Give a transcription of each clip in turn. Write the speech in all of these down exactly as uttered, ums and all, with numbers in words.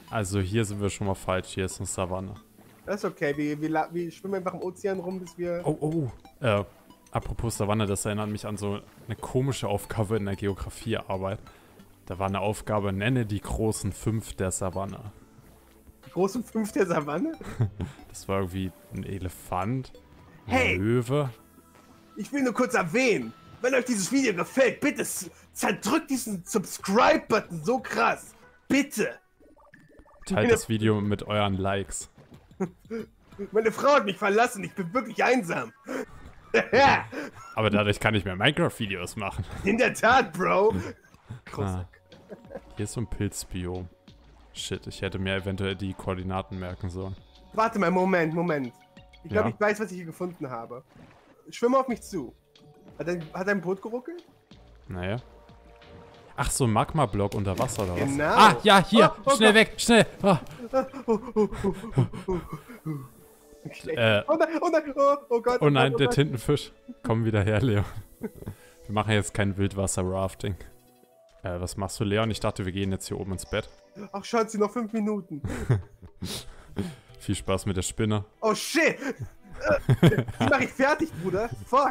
Also hier sind wir schon mal falsch. Hier ist eine Savanne. Das ist okay. Wir, wir, wir schwimmen einfach im Ozean rum, bis wir... Oh, oh. Äh, apropos Savanne, das erinnert mich an so eine komische Aufgabe in der Geografiearbeit. Da war eine Aufgabe, nenne die großen fünf der Savanne. Die großen fünf der Savanne? Das war irgendwie ein Elefant, ein Hey! Löwe. Ich will nur kurz erwähnen, wenn euch dieses Video gefällt, bitte zerdrückt diesen Subscribe-Button so krass. Bitte. Teilt das Video mit euren Likes. Meine Frau hat mich verlassen, ich bin wirklich einsam. Aber dadurch kann ich mehr Minecraft-Videos machen. In der Tat, Bro. Ah. Hier ist so ein Pilzbiom. Shit, ich hätte mir eventuell die Koordinaten merken sollen. Warte mal, Moment, Moment. Ich glaube, Ja? ich weiß, was ich hier gefunden habe. Schwimme auf mich zu. Hat dein, hat dein Boot geruckelt? Naja. Ach, so ein Magma-Block unter Wasser oder was? Genau. Ah, ja, hier! Oh, oh schnell Gott. weg, schnell! Ah. Oh, oh, oh, oh, oh, oh, oh. Okay. Äh. Oh nein, oh nein, oh, oh Gott. Oh nein, Gott, oh der Gott. Tintenfisch. Komm wieder her, Leon. Wir machen jetzt kein Wildwasser-Rafting. Äh, was machst du, Leon? Ich dachte, wir gehen jetzt hier oben ins Bett. Ach, Schatzi, noch fünf Minuten. Viel Spaß mit der Spinne. Oh shit! Äh, Die mach ich fertig, Bruder. Fuck.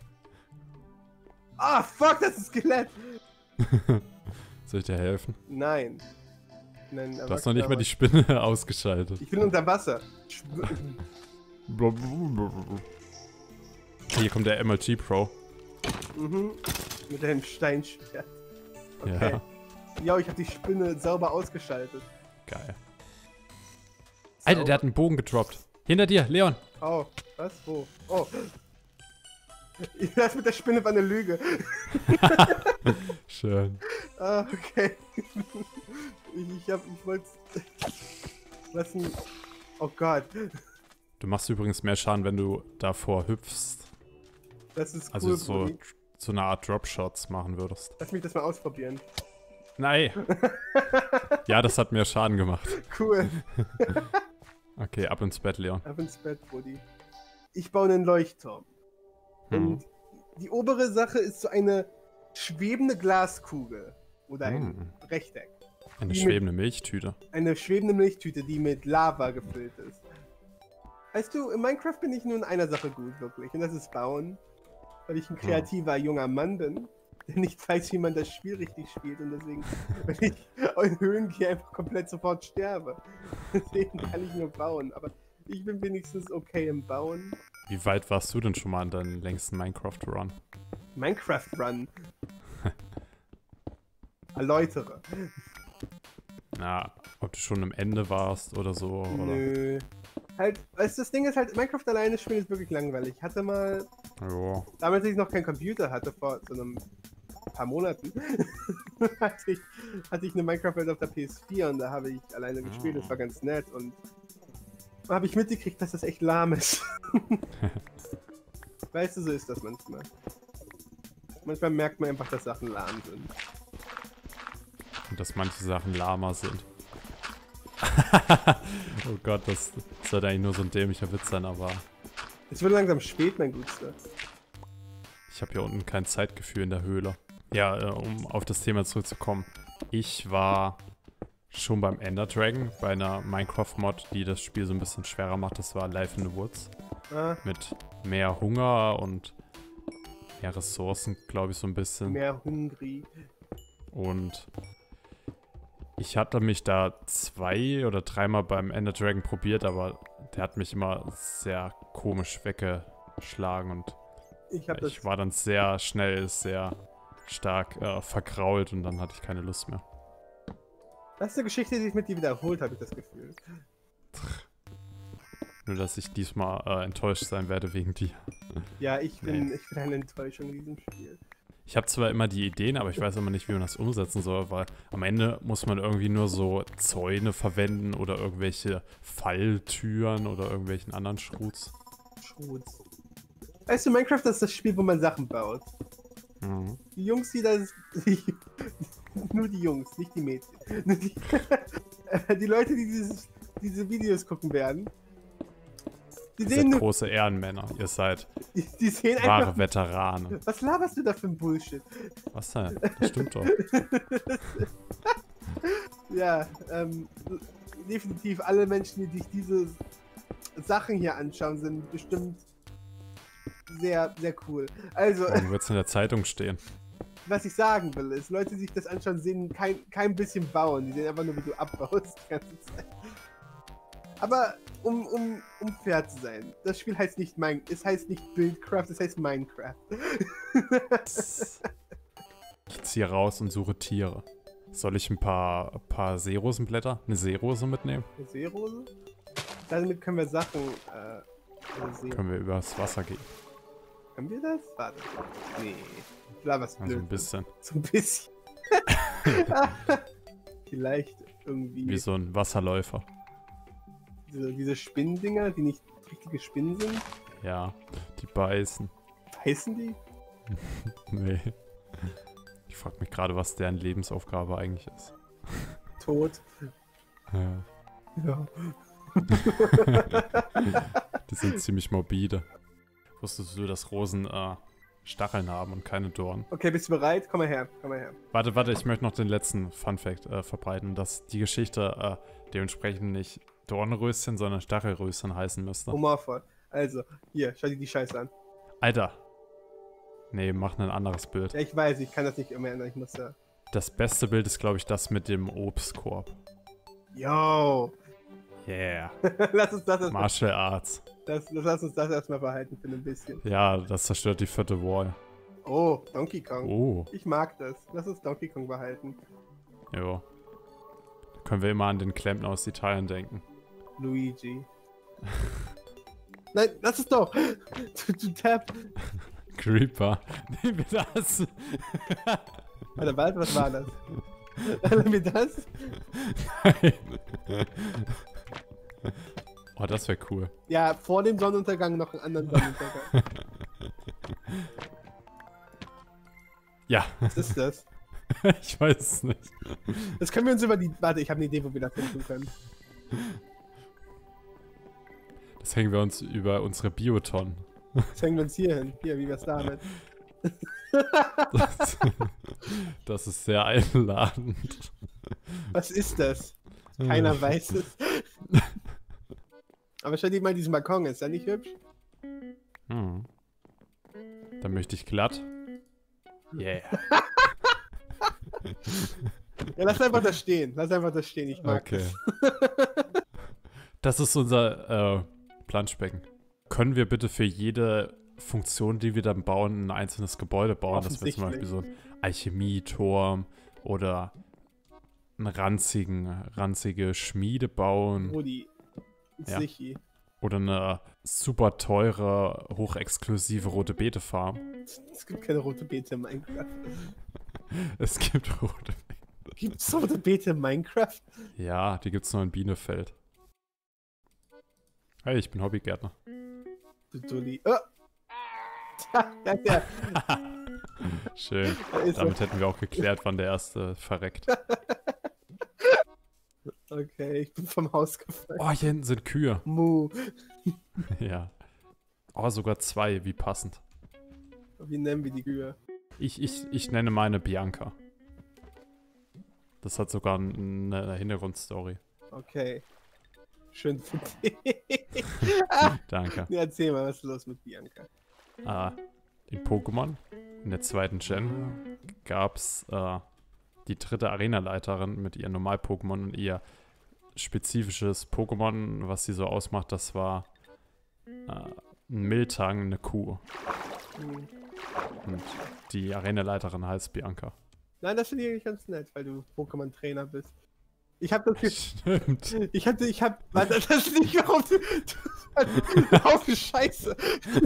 Ah, fuck, das ist ein Skelett. Soll ich dir helfen? Nein. Nein, Du hast noch nicht mal die Spinne ausgeschaltet. Ich bin unter Wasser. Hier kommt der M L G Pro. Mhm. Mit deinem Steinschwert. Okay. Ja, Ja, ich habe die Spinne sauber ausgeschaltet. geil. Alter, der hat einen Bogen gedroppt. Hinter dir, Leon. Oh, was? Wo? Oh. Das mit der Spinne war eine Lüge. Schön. Ah, okay. Ich, ich hab, ich wollte... Was denn? Oh Gott. Du machst übrigens mehr Schaden, wenn du davor hüpfst. Das ist cool, Also so, Brudi. so eine Art Dropshots machen würdest. Lass mich das mal ausprobieren. Nein. Ja, das hat mehr Schaden gemacht. Cool. Okay, ab ins Bett, Leon. Ab ins Bett, Brudi. Ich baue einen Leuchtturm. Hm. Und die obere Sache ist so eine schwebende Glaskugel. Oder ein Hm. Rechteck. Eine Die schwebende Milchtüte. Eine schwebende Milchtüte, die mit Lava gefüllt ist. Weißt du, in Minecraft bin ich nur in einer Sache gut, wirklich. Und das ist Bauen. Weil ich ein kreativer junger Mann bin, der nicht weiß, wie man das Spiel richtig spielt. Und deswegen, wenn ich in Höhlen gehe, einfach komplett sofort sterbe. Deswegen kann ich nur bauen. Aber ich bin wenigstens okay im Bauen. Wie weit warst du denn schon mal an deinem längsten Minecraft-Run? Minecraft Run. Erläutere. Na, ob du schon am Ende warst oder so, oder? Nö. Halt, weißt du, das Ding ist halt, Minecraft alleine spielen ist wirklich langweilig. Ich hatte mal, Jo. damals als ich noch keinen Computer hatte, vor so einem paar Monaten, hatte, ich, hatte ich eine Minecraft-Welt auf der P S vier und da habe ich alleine gespielt, das war ganz nett und da habe ich mitgekriegt, dass das echt lahm ist. Weißt du, so ist das manchmal. Manchmal merkt man einfach, dass Sachen lahm sind. Und dass manche Sachen lama sind. Oh Gott, das sollte eigentlich nur so ein dämlicher Witz sein, aber Es wird langsam spät, mein Gutster. ich habe hier unten kein Zeitgefühl in der Höhle. Ja, äh, um auf das Thema zurückzukommen. Ich war schon beim Ender Dragon, bei einer Minecraft-Mod, die das Spiel so ein bisschen schwerer macht. Das war Life in the Woods. Ah, Mit mehr Hunger und mehr Ressourcen, glaube ich, so ein bisschen. mehr hungry. Und ich hatte mich da zwei oder dreimal beim Ender Dragon probiert, aber der hat mich immer sehr komisch weggeschlagen und Ich habe das. ich war dann sehr schnell, sehr stark äh, verkrault und dann hatte ich keine Lust mehr. Das ist eine Geschichte, die sich mit dir wiederholt, habe ich das Gefühl. Nur, dass ich diesmal äh, enttäuscht sein werde wegen dir. Ja, ich bin, Nee. ich bin eine Enttäuschung in diesem Spiel. Ich habe zwar immer die Ideen, aber ich weiß immer nicht, wie man das umsetzen soll, weil am Ende muss man irgendwie nur so Zäune verwenden oder irgendwelche Falltüren oder irgendwelchen anderen Schrutz. Schrutz. Weißt du, Minecraft ist das Spiel, wo man Sachen baut. Mhm. Die Jungs, die das... Die, nur die Jungs, nicht die Mädchen. Nur die, die Leute, die dieses, diese Videos gucken werden, die Ihr sehen seid nur... große Ehrenmänner. Ihr seid Die, die sehen wahre einfach... Veteranen. Was laberst du da für ein Bullshit? Was denn? Das stimmt doch. Ja, ähm... definitiv alle Menschen, die sich diese Sachen hier anschauen, sind bestimmt sehr, sehr cool. Also, Warum wird es in der Zeitung stehen? was ich sagen will, ist, Leute, die sich das anschauen, sehen kein, kein bisschen bauen. Die sehen einfach nur, wie du abbaust die ganze Zeit. Aber um, um, um fair zu sein, das Spiel heißt nicht Mine, es heißt nicht Buildcraft, es heißt Minecraft. Ich ziehe raus und suche Tiere. Soll ich ein paar, ein paar Seerosenblätter, eine Seerose mitnehmen? Eine Seerose? Damit können wir Sachen. Äh, also Können wir übers Wasser gehen? Können wir das? Warte. Nee. Klar, was Also ein bisschen. So ein bisschen. Vielleicht irgendwie. Wie so ein Wasserläufer. Diese, diese Spinnendinger, die nicht richtige Spinnen sind. Ja, die beißen. Heißen die? Nee. Ich frage mich gerade, was deren Lebensaufgabe eigentlich ist. Tot. Ja. Ja. Die sind ziemlich morbide. Wusstest du, dass Rosen äh, Stacheln haben und keine Dornen? Okay, bist du bereit? Komm mal her, komm mal her. Warte, warte, ich möchte noch den letzten Funfact äh, verbreiten, dass die Geschichte äh, dementsprechend nicht Dornröschen, sondern Stachelröschen heißen müsste. Humorvoll. Also, hier, schau dir die Scheiße an. Alter. Nee, mach ein anderes Bild. Ja, ich weiß, ich kann das nicht immer ändern, ich muss ja... Das beste Bild ist, glaube ich, das mit dem Obstkorb. Yo! Yeah. lass uns das erstmal... Martial Arts. Das, das, lass uns das erstmal behalten für ein bisschen. Ja, das zerstört die vierte Wall. Oh, Donkey Kong. Oh. Ich mag das. Lass uns Donkey Kong behalten. Jo. Da können wir immer an den Klempner aus Italien denken. Luigi. Nein, lass es doch! Du, du Tab. Creeper. Nehmen wir das. Warte, warte, was war das? Nehmen wir das? Nein. Oh, das wäre cool. Ja, vor dem Sonnenuntergang noch einen anderen Sonnenuntergang. Ja. Was ist das? Ich weiß es nicht. Das können wir uns über die... Warte, ich habe eine Idee, wo wir das finden können. Das hängen wir uns über unsere Biotonnen. Das hängen wir uns hier hin. Hier, wie wär's damit? Das, das ist sehr einladend. Was ist das? Keiner weiß es. Aber schau dir mal diesen Balkon, ist der nicht hübsch? Hm. Dann möchte ich glatt. Yeah. Ja, lass einfach das stehen. Lass einfach das stehen, ich mag Okay. das. Das ist unser äh, Planschbecken. Können wir bitte für jede Funktion, die wir dann bauen, ein einzelnes Gebäude bauen? Dass wir zum Beispiel so einen Alchemieturm oder einen ranzigen, ranzige Schmiede bauen. Rudi. Ja. Sichi. Oder eine super teure, hochexklusive rote Beete Farm. Es gibt keine rote Beete in Minecraft. Es gibt rote Beete. Gibt's rote Beete in Minecraft? Ja, die gibt's nur in Bielefeld. Hey, ich bin Hobbygärtner. Du Dulli. Oh. Da ist er. Schön. Da ist Damit er. hätten wir auch geklärt, wann der erste verreckt. Okay, ich bin vom Haus gefallen. Oh, hier hinten sind Kühe. Mu. Ja. Oh, sogar zwei, wie passend. Wie nennen wir die Kühe? Ich, ich, ich nenne meine Bianca. Das hat sogar eine Hintergrundstory. Okay. Schön für dich. Danke. Ja, erzähl mal, was ist los mit Bianca? Ah, in Pokémon, in der zweiten Gen, gab's äh, die dritte Arenaleiterin mit ihren Normal-Pokémon und ihr spezifisches Pokémon, was sie so ausmacht, das war äh, ein Miltang, eine Kuh. Hm. Und die Arenaleiterin heißt Bianca. Nein, das finde ich eigentlich ganz nett, weil du Pokémon-Trainer bist. Ich hab das Gefühl, Stimmt. ich hatte, ich hab, warte, das ist nicht, warum du, du Haufen Scheiße.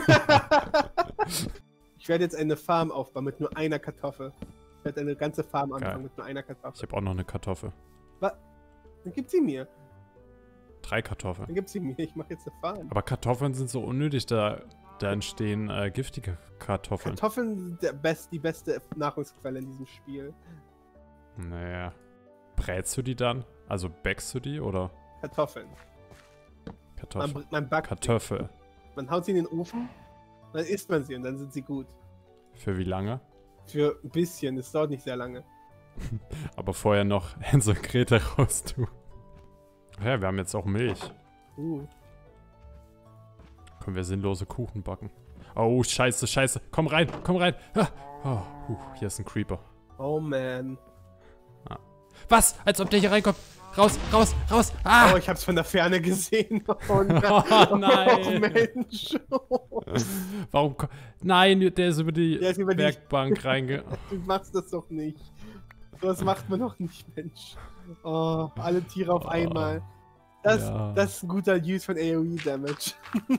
Ich werde jetzt eine Farm aufbauen mit nur einer Kartoffel. Ich werde eine ganze Farm anfangen Geil. mit nur einer Ich Kartoffel. habe auch noch eine Kartoffel. Was? Dann gib sie mir. Drei Kartoffeln. Dann gib sie mir. Ich mache jetzt eine Farm. Aber Kartoffeln sind so unnötig, da, da entstehen äh, giftige Kartoffeln. Kartoffeln sind der best, die beste Nahrungsquelle in diesem Spiel. Naja. Brätst du die dann? Also backst du die oder? Kartoffeln. Kartoffel. Man, man backt Kartoffel. sie. Man haut sie in den Ofen, dann isst man sie und dann sind sie gut. Für wie lange? Für ein bisschen, es dauert nicht sehr lange. Aber vorher noch Hänsel und Gretel raus, du. Ja, wir haben jetzt auch Milch. Uh. Können wir sinnlose Kuchen backen. Oh, scheiße, scheiße. Komm rein, komm rein. Ah. Oh, huh, hier ist ein Creeper. Oh, man. Ah. Was? Als ob der hier reinkommt. Raus, raus, raus. Ah! Oh, ich hab's von der Ferne gesehen. Oh nein. Oh, nein. Oh, Mensch. Warum? ko- Nein, der ist über die Der ist über die- Werkbank reinge... Du machst das doch nicht. Das macht man doch nicht, Mensch. Oh, alle Tiere auf Oh. einmal. Das, Ja. das ist ein guter Use von AoE-Damage.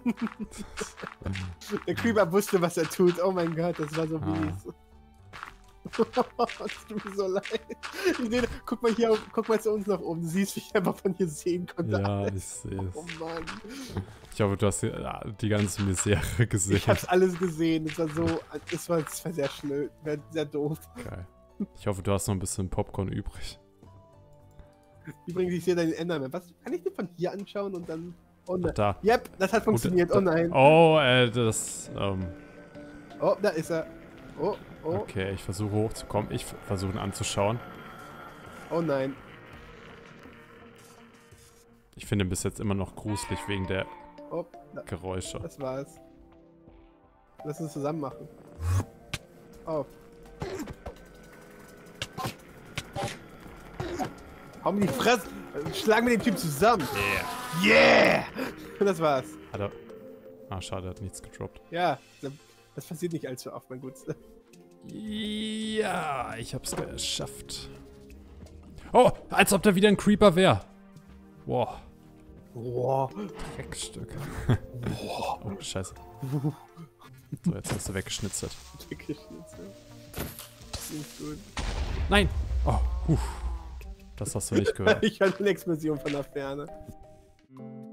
Der Creeper wusste, was er tut. Oh mein Gott, das war so Ah. mies. Es tut mir so leid. Ich seh, guck mal hier, guck mal zu uns nach oben. Du siehst, wie ich einfach von hier sehen konnte. Ja, alles. ich sehe Oh es. Mann. Ich hoffe, du hast die, ah, die ganze Misere gesehen. Ich hab's alles gesehen. Es war so, es war, es war sehr schnell, sehr doof. Geil. Ich hoffe, du hast noch ein bisschen Popcorn übrig. Übrigens, ich sehe deinen Enderman. Was kann ich dir von hier anschauen und dann. Oh nein. Da. Yep, das hat funktioniert. da- Oh nein. Oh, äh, das, ähm, Oh, da ist er. Oh, oh, okay, ich versuche hochzukommen. Ich versuche ihn anzuschauen. oh nein. Ich finde ihn bis jetzt immer noch gruselig wegen der Oh, da, Geräusche. das war's. Lass uns zusammen machen. Oh. Hau mir die Fresse! Schlagen wir den Typ zusammen! Yeah. Yeah! Das war's. Hat er... Ah, schade, er hat nichts gedroppt. Ja, das passiert nicht allzu oft, mein Gutster. Ja, ich hab's geschafft. Oh, als ob da wieder ein Creeper wäre. Wow, Wow. Dreckstück. Oh, scheiße. So, jetzt hast du weggeschnitzelt. Weggeschnitzelt. Nicht gut. Nein! Oh, huh. Das hast du nicht gehört. Ich hatte eine Explosion von der Ferne.